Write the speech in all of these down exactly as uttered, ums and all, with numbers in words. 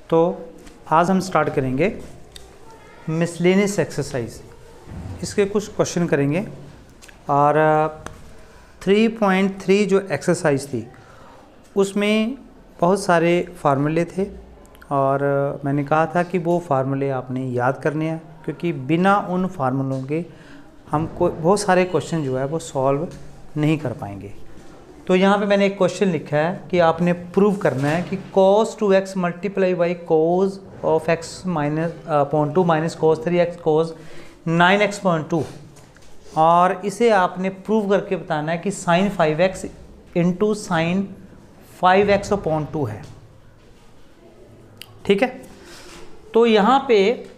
तो आज हम स्टार्ट करेंगे मिसलेनियस एक्सरसाइज। इसके कुछ क्वेश्चन करेंगे और थ्री पॉइंट थ्री जो एक्सरसाइज थी उसमें बहुत सारे फार्मूले थे और मैंने कहा था कि वो फार्मूले आपने याद करने हैं, क्योंकि बिना उन फार्मूलों के हम को बहुत सारे क्वेश्चन जो है वो सॉल्व नहीं कर पाएंगे। तो यहाँ पे मैंने एक क्वेश्चन लिखा है कि आपने प्रूव करना है कि cos two x multiply by cos of x minus point two minus cos three x cos nine x point two, और इसे आपने प्रूव करके बताना है कि sine five x into sine five x point two है। ठीक है, तो यहाँ पे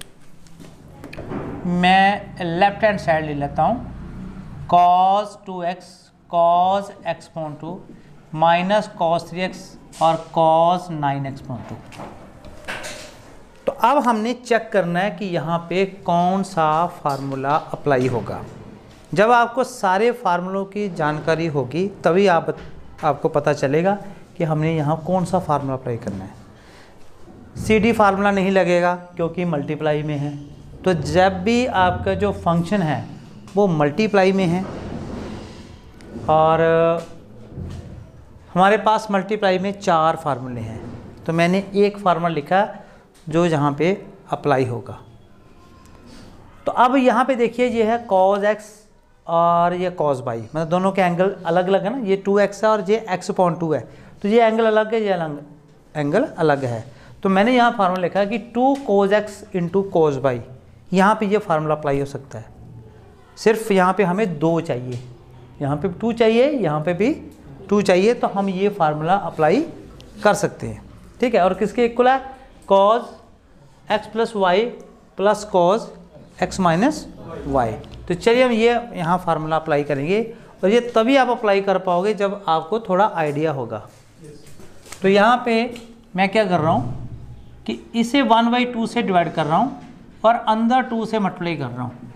मैं लेफ्ट हैंड साइड ले लेता हूँ, cos two x cos x point two minus cos three x और cos nine x point two. तो अब हमने चेक करना है कि यहाँ पे कौन सा फार्मूला अप्लाई होगा। जब आपको सारे फार्मूलों की जानकारी होगी तभी आप आपको पता चलेगा कि हमने यहाँ कौन सा फार्मूला अप्लाई करना है। सी डी फार्मूला नहीं लगेगा क्योंकि मल्टीप्लाई में है। तो जब भी आपका जो फंक्शन है वो मल्टीप्लाई में है और हमारे पास मल्टीप्लाई में चार फार्मूले हैं, तो मैंने एक फार्मूला लिखा जो यहाँ पे अप्लाई होगा। तो अब यहाँ पे देखिए ये है cos x और ये cos y, मतलब दोनों के एंगल अलग अलग है ना, ये टू एक्स है और ये x पॉइंट टू है, तो ये एंगल अलग है, ये अलग एंगल अलग है। तो मैंने यहाँ फार्मूला लिखा है कि two cos x into cos y, यहाँ पे ये फार्मूला अप्लाई हो सकता है। सिर्फ यहाँ पे हमें दो चाहिए, यहाँ पे टू चाहिए, यहाँ पे भी टू चाहिए, तो हम ये फार्मूला अप्लाई कर सकते हैं। ठीक है, और किसके इक्वल है? cos x plus y plus cos x minus y. तो चलिए हम ये यहाँ फार्मूला अप्लाई करेंगे, और ये तभी आप अप्लाई कर पाओगे जब आपको थोड़ा आइडिया होगा। तो यहाँ पे मैं क्या कर रहा हूँ कि इसे वन बाई टू से डिवाइड कर रहा हूँ और अंदर टू से मल्टीप्लाई कर रहा हूँ।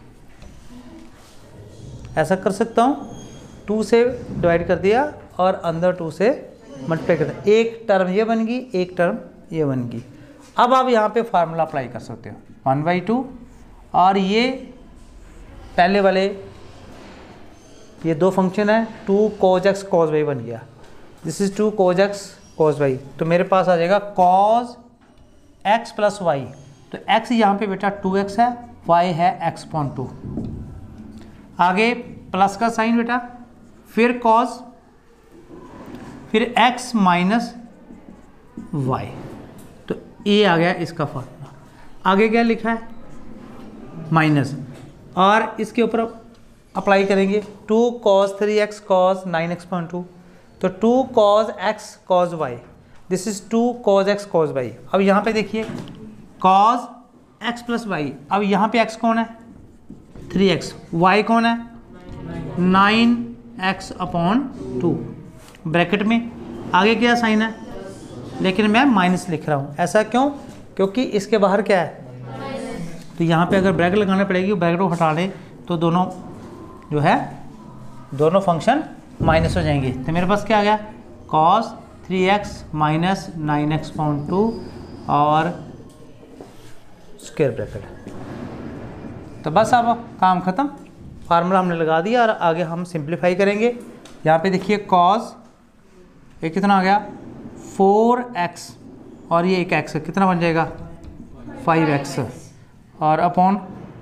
ऐसा कर सकता हूँ, टू से डिवाइड कर दिया और अंदर टू से मल्टीप्लाई कर दिया। एक टर्म ये बन गई, एक टर्म ये बन गई। अब आप यहाँ पे फार्मूला अप्लाई कर सकते हो, वन बाई टू, और ये पहले वाले ये दो फंक्शन है, two cos x cos y बन गया, this is two cos x cos y। तो मेरे पास आ जाएगा cos x प्लस वाई। तो x यहाँ पे बेटा टू एक्स है, y है x पॉइंट टू। आगे प्लस का साइन बेटा, फिर cos, फिर x माइनस वाई। तो ये आ गया इसका फॉर्मूला। आगे क्या लिखा है? माइनस, और इसके ऊपर अप्लाई करेंगे two cos three x cos nine x point two. तो two cos x cos y, this is two cos x cos y। अब यहाँ पे देखिए cos x प्लस वाई, अब यहाँ पे x कौन है? थ्री एक्स, y कौन है? Nine x upon two, bracket में आगे क्या साइन है, लेकिन मैं माइनस लिख रहा हूँ। ऐसा क्यों? क्योंकि इसके बाहर क्या है, तो यहाँ पे अगर ब्रैकेट लगाना पड़ेगी, ब्रैकेट को हटा लें तो दोनों जो है दोनों फंक्शन माइनस हो जाएंगे। तो मेरे पास क्या आ गया? cos three x minus nine x point two और स्क्वायर ब्रैकेट। तो बस अब काम ख़त्म, फार्मूला हमने लगा दिया और आगे हम सिंप्लीफाई करेंगे। यहाँ पे देखिए cos ये कितना आ गया? फोर एक्स, और ये एक x कितना बन जाएगा? फाइव एक्स, और अपॉन,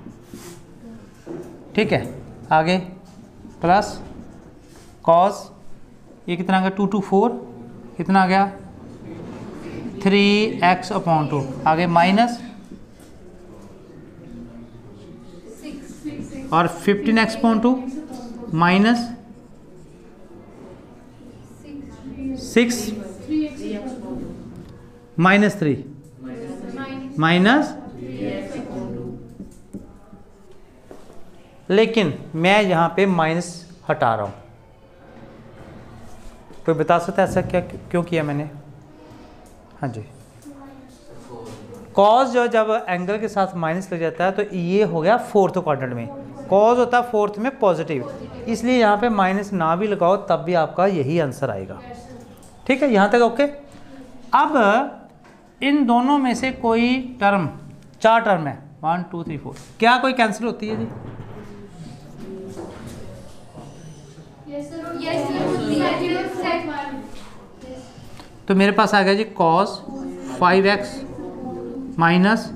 ठीक है, आगे प्लस cos ये कितना आ गया? टू टू फोर, कितना आ गया? Three x upon two. आगे माइनस, और fifteen x point two minus six minus three minus, लेकिन मैं यहाँ पे माइनस हटा रहा हूँ। कोई बता सकता है ऐसा क्या क्यों किया मैंने? हाँ जी, cos जो जब एंगल के साथ माइनस लग जाता है तो ये हो गया फोर्थ क्वाड्रेंट में, cos होता है फोर्थ में पॉजिटिव, इसलिए यहाँ पे माइनस ना भी लगाओ तब भी आपका यही आंसर आएगा। ठीक है, यहाँ तक ओके। अब इन दोनों में से कोई टर्म, चार टर्म है, वन टू थ्री फोर, क्या कोई कैंसिल होती है जी? तो मेरे पास आ गया जी कॉस फाइव एक्स माइनस,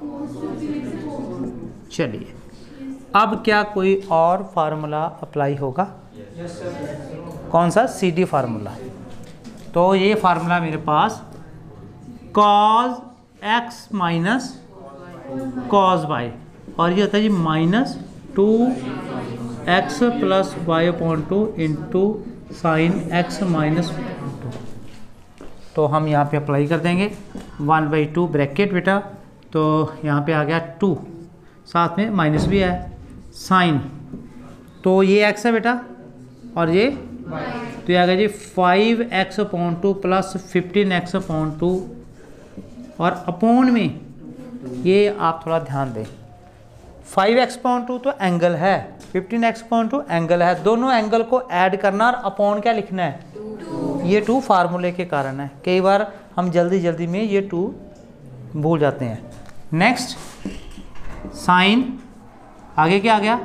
चलिए अब क्या कोई और फार्मूला अप्लाई होगा? कौन सा? C D formula. तो ये फार्मूला मेरे पास cos x minus cos y, और ये होता है जी minus two x plus y upon two into sine x minus two. तो हम यहाँ पे अप्लाई कर देंगे वन बाई टू ब्रैकेट बेटा, तो यहाँ पे आ गया टू, साथ में माइनस भी है, साइन, तो ये एक्स है बेटा और ये तो ये आ गया जी five x upon two plus fifteen x upon two, और अपॉन में ये आप थोड़ा ध्यान दें, फाइव एक्स अपॉन टू तो एंगल है, fifteen x upon two angle है, दोनों एंगल को ऐड करना और अपॉन क्या लिखना है? टू। ये टू फार्मूले के कारण है, कई बार हम जल्दी जल्दी में ये टू भूल जाते हैं। नेक्स्ट साइन, आगे क्या आ गया?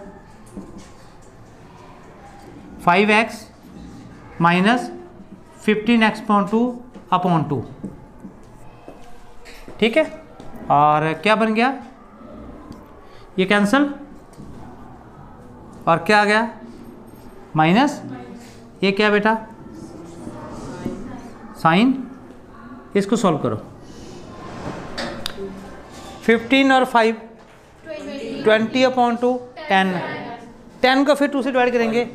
Five x minus fifteen x upon two upon two, ठीक है, और क्या बन गया? ये कैंसल, और क्या आ गया? माइनस, ये क्या बेटा? साइन, इसको सॉल्व करो, फिफ्टीन और five twenty upon two ten, ten को फिर टू से डिवाइड करेंगे,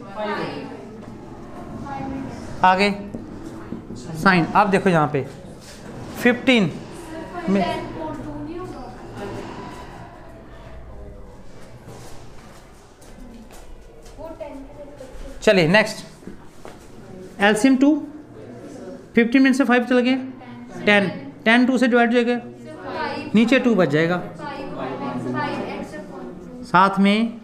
आगे साइन। अब देखो यहाँ पे फिफ्टीन में चलिए नेक्स्ट एलसीएम टू, फिफ्टीन में से फाइव चल गए, टेन, टेन टू से डिवाइड हो जाएगा, नीचे टू बच जाएगा, साथ में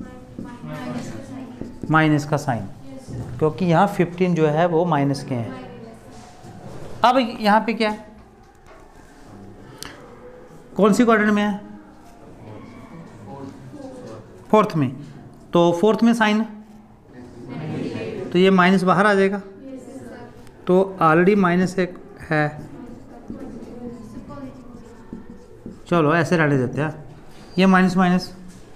माइनस का साइन, क्योंकि यहाँ फिफ्टीन जो है वो माइनस के हैं। अब यहाँ पे क्या है? कौन सी क्वाड्रेंट में है? फोर्थ में, तो फोर्थ में साइन, तो ये माइनस बाहर आ जाएगा, तो ऑलरेडी माइनस एक है, चलो ऐसे रहने देते हैं, ये माइनस माइनस,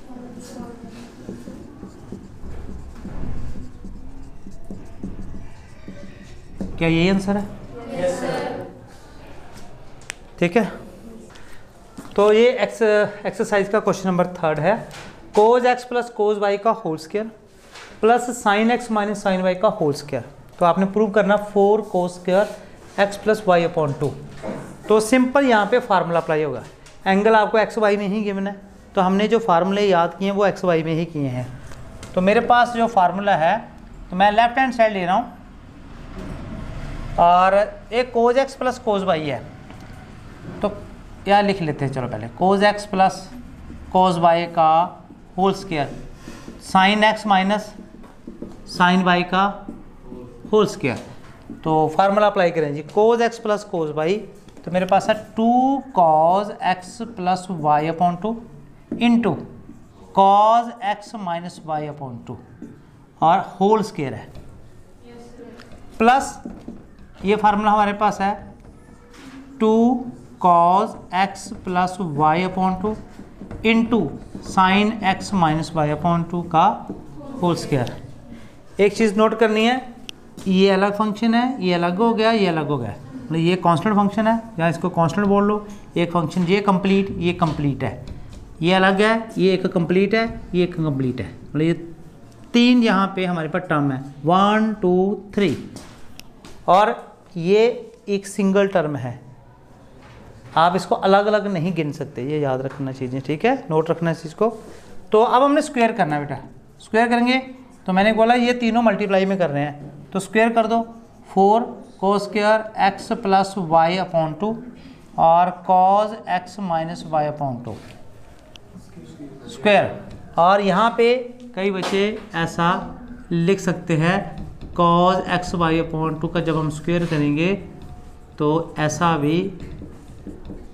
क्या यही आंसर है? Yes sir. ठीक है, तो ये एक्स एक्सरसाइज का क्वेश्चन नंबर थर्ड है, cos x plus cos y का whole square plus sine x minus sine y का होल स्क्वायर। तो आपने प्रूव करना four cos square x plus y upon two. तो सिंपल यहाँ पे फार्मूला अप्लाई होगा, एंगल आपको एक्स वाई में ही गिवन है, तो हमने जो फार्मूले याद किए हैं वो एक्स वाई में ही किए हैं। तो मेरे पास जो फार्मूला है, तो मैं लेफ्ट हैंड साइड ले रहा हूँ, और एक cos x plus cos y है, तो क्या लिख लेते हैं, चलो पहले cos x plus cos y का whole square, sine x minus sine y का होल स्क्वायर। तो फार्मूला अप्लाई करें जी, cos x plus cos y, तो मेरे पास है two cos x plus y upon two into cos x minus y upon two, और होल स्क्वायर है, प्लस ये फार्मूला हमारे पास है two cos x plus y upon two into sine x minus y upon two का whole square. एक चीज़ note करनी है, ये अलग फंक्शन है, ये अलग हो गया, ये अलग हो गया, मतलब ये कांस्टेंट फंक्शन है, या इसको कांस्टेंट बोल लो, एक फंक्शन ये कंप्लीट, ये कंप्लीट है, ये अलग है, ये एक कंप्लीट है, ये एक कंप्लीट है, मतलब ये तीन यहाँ पे हमारे पास टर्म है, वन टू थ्री, और ये एक सिंगल टर्म है, आप इसको अलग अलग नहीं गिन सकते, ये याद रखना चीज़ें, ठीक है, नोट रखना इस चीज़ को। तो अब हमने स्क्वायर करना है बेटा, स्क्वायर करेंगे, तो मैंने बोला ये तीनों मल्टीप्लाई में कर रहे हैं, तो स्क्वायर कर दो, four cos square x plus y upon two और cos x minus y upon two square. और यहाँ पे कई बच्चे ऐसा लिख सकते हैं, cos x y upon two का जब हम स्क्वायर करेंगे तो ऐसा भी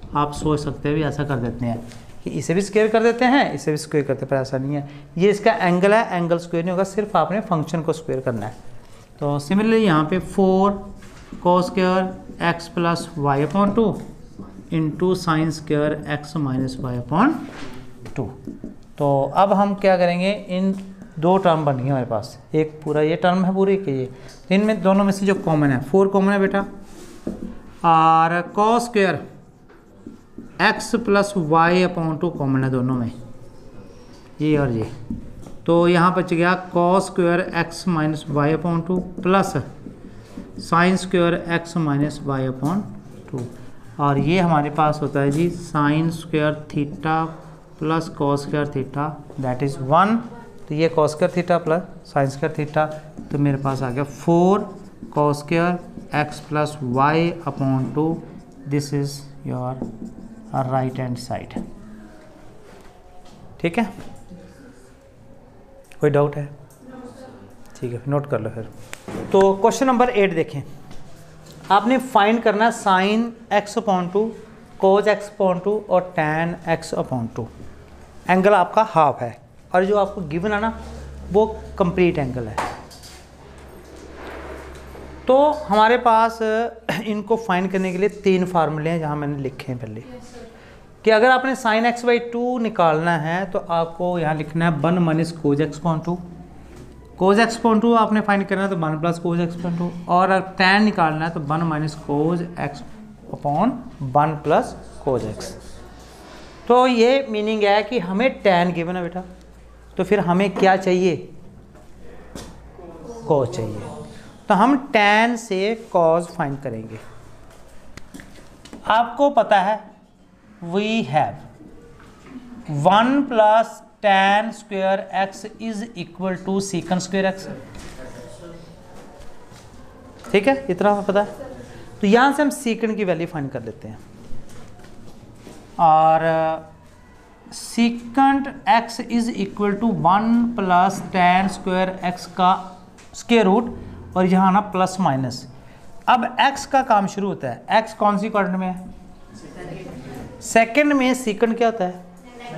आप सोच सकते हैं भी ऐसा कर देते हैं कि इसे भी स्क्वायर कर देते हैं, इसे भी स्क्वायर करते हैं, पर ऐसा नहीं है। ये इसका एंगल है, एंगल स्क्वायर नहीं होगा, सिर्फ आपने फंक्शन को स्क्वायर करना है। तो सिमिलरली यहाँ पे four cos square x plus y upon two into sine square x minus y upon two. तो अब हम क्या करेंगे, इन दो टर्म बन गई हमारे पास, एक पूरा ये टर्म है पूरी के ये, तो इनमें दोनों में से जो कॉमन है फोर कॉमन है बेटा, और cos square x plus y upon two common है दोनों में, ये और ये। तो यहाँ बच गया cos square x minus y upon two plus sine square x minus y upon two, और ये हमारे पास होता है जी sine square theta plus cos square theta that is one. तो ये cos square theta plus sine square theta, तो मेरे पास आ गया four cos square x plus y upon two, this is your right hand side. ठीक है, कोई डाउट है? ठीक है, नोट कर लो फिर। तो क्वेश्चन नंबर एट देखें, आपने फाइंड करना है sine x upon two, cos x upon two और tan x upon two. Angle आपका हाफ है और जो आपको गिवन है ना वो कंप्लीट एंगल है। तो हमारे पास इनको फाइंड करने के लिए तीन फार्मूले हैं जहाँ मैंने लिखे हैं पहले, कि अगर आपने साइन एक्स बाई टू निकालना है तो आपको यहाँ लिखना है one minus cos x upon two, cos x upon two आपने फाइंड करना है तो one plus cos x upon two, और अगर टैन निकालना है तो one minus cos x upon one plus cos x. तो ये मीनिंग है कि हमें टैन गिवन है बेटा, तो फिर हमें क्या चाहिए, कॉज चाहिए। तो हम टैन से कॉज फाइंड करेंगे। आपको पता है we have one plus tan square x is equal to sec square x, ठीक है, इतना पता है। तो यहां से हम सीकन की वैल्यू फाइंड कर लेते हैं, और secant x is equal to one plus tan square x का स्क्वायर रूट, और यहाँ ना प्लस माइनस। अब x का काम शुरू होता है, x कौन सी क्वाड्रेंट में है, सेकंड में। सीकंड क्या होता है,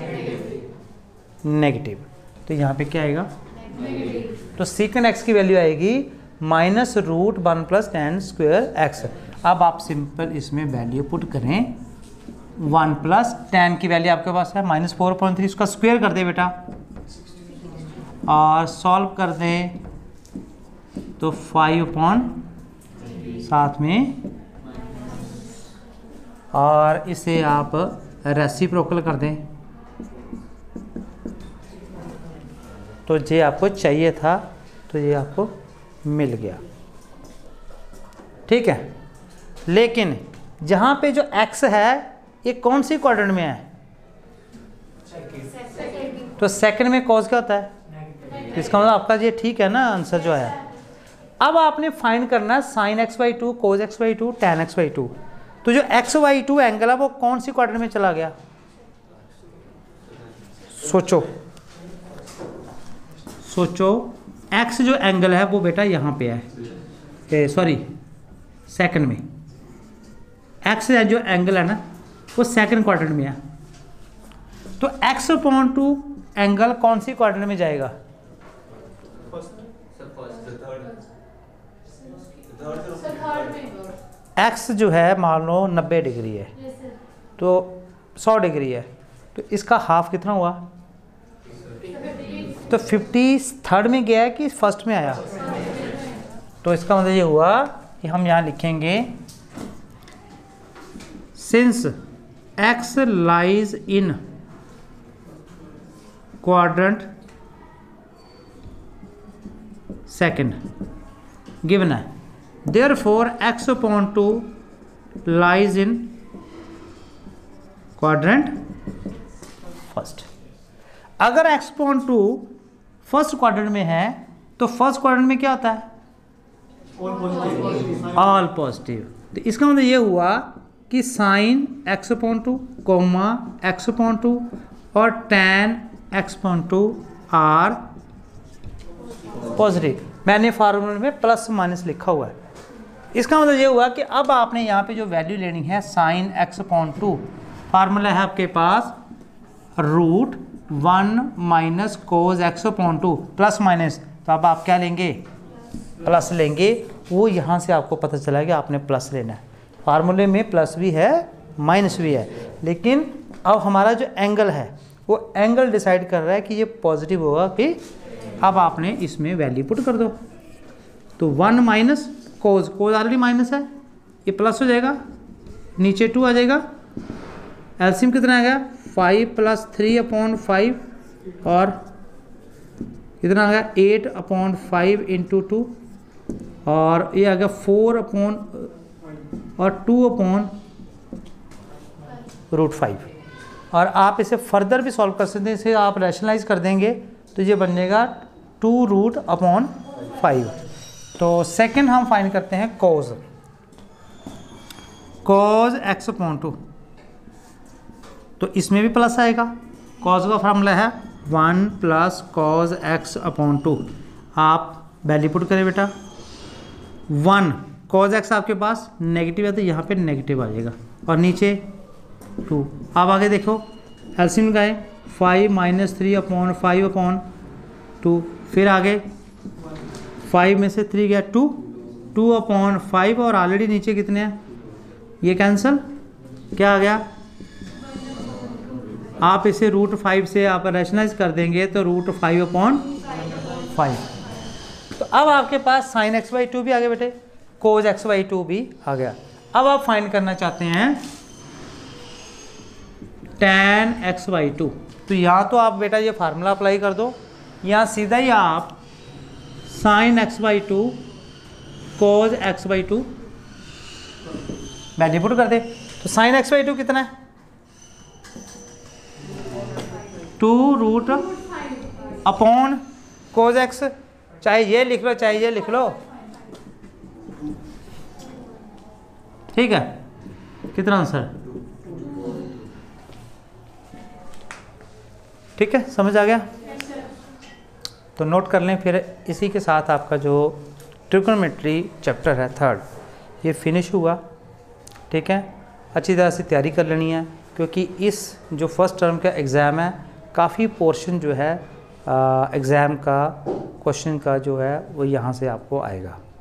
नेगेटिव। तो यहाँ पे क्या आएगा, तो सीकंड x की वैल्यू आएगी minus root one plus tan square x. अब आप सिंपल इसमें वैल्यू पुट करें, वन प्लस टैन की वैल्यू आपके पास है माइनस फोर पॉइंट थ्री, उसका स्क्वायर कर दे बेटा और सॉल्व कर दें तो फाइव अपॉन साथ में, और इसे आप रेसिप्रोकल कर दें तो ये आपको चाहिए था, तो ये आपको मिल गया। ठीक है, लेकिन जहाँ पे जो x है ये कौन सी क्वाड्रेंट में है, तो सेकंड में कॉज क्या होता है, इसका मतलब आपका ये ठीक है ना आंसर जो है। अब आपने फाइंड करना है sine x by two, cos x by two, tan x by two. तो जो एक्स बाई टू एंगल है वो कौन सी क्वाड्रेंट में चला गया, सोचो सोचो। एक्स जो एंगल है वो बेटा यहाँ पे है, सॉरी सेकंड में। एक्स जो एंगल है ना वो सेकंड क्वाड्रेंट में है, तो एक्स अपॉन टू एंगल कौन सी क्वाड्रेंट में जाएगा, एक्स जो है मान लो नब्बे डिग्री है तो सौ डिग्री है, तो इसका हाफ कितना हुआ, तो फिफ्टी थर्ड में गया है कि फर्स्ट में आया। तो इसका मतलब ये हुआ कि हम यहाँ लिखेंगे since x lies in quadrant second given है, therefore x upon two lies in quadrant first। अगर x upon two first quadrant में है तो फर्स्ट क्वाड्रेंट में क्या होता है, ऑल पॉजिटिव। तो इसका मतलब ये हुआ कि sine x upon two comma x upon two और tan x upon two are positive. मैंने फार्मूले में प्लस माइनस लिखा हुआ है। इसका मतलब ये हुआ कि अब आपने यहाँ पे जो वैल्यू लेनी है sine x upon two, formula है आपके पास root one minus cos x upon two plus minus, तो अब आप क्या लेंगे, प्लस लेंगे। वो यहाँ से आपको पता चला कि आपने प्लस लेना है। फार्मूले में प्लस भी है माइनस भी है, लेकिन अब हमारा जो एंगल है वो एंगल डिसाइड कर रहा है कि ये पॉजिटिव होगा कि, अब आपने इसमें वैल्यू पुट कर दो। तो one minus cos, cos already minus है, ये प्लस हो जाएगा, नीचे टू आ जाएगा। एलसीएम कितना आ गया, five plus three upon five, और कितना आ गया, eight upon five into two, और ये आ गया फोर अपॉन और टू अपॉन रूट फाइव। और आप इसे फर्दर भी सॉल्व कर सकते हैं, इसे आप रैशनलाइज कर देंगे तो ये बन जाएगा टू रूट अपॉन फाइव। तो सेकंड हम फाइंड करते हैं cos, cos x upon two, तो इसमें भी प्लस आएगा। कॉज का फार्मूला है one plus cos x upon two. आप वैल्यू पुट करें बेटा, वन कॉज एक्स आपके पास नेगेटिव है तो यहाँ पे नेगेटिव आ जाएगा, और नीचे टू। आप आगे देखो एलसीएम लगाएं, five minus three upon five upon two, फिर आगे फाइव में से थ्री गया टू, टू अपॉन फाइव, और ऑलरेडी नीचे कितने हैं, ये कैंसिल, क्या आ गया, आप इसे रूट फाइव से आप रैशनलाइज कर देंगे तो रूट फाइव अपॉन फाइव। तो अब आपके पास साइन एक्स बाई टू भी आ गया बेटे, कोज एक्स बाई टू भी आ गया। अब आप फाइंड करना चाहते हैं टेन एक्स बाई टू, तो यहाँ तो आप बेटा ये फार्मूला अप्लाई कर दो, यहाँ सीधा ही आप sine x by two cos x by two value put कर दे। तो साइन एक्स बाई टू कितना है, two root upon cos x, चाहे ये लिख लो चाहे ये लिख लो, ठीक है। कितना आंसर, ठीक है, समझ आ गया। तो नोट कर लें, फिर इसी के साथ आपका जो ट्रिग्नोमेट्री चैप्टर है थर्ड, ये फिनिश हुआ, ठीक है। अच्छी तरह से तैयारी कर लेनी है, क्योंकि इस जो फर्स्ट टर्म का एग्ज़ाम है काफ़ी पोर्शन जो है एग्ज़ाम का क्वेश्चन का जो है वो यहाँ से आपको आएगा।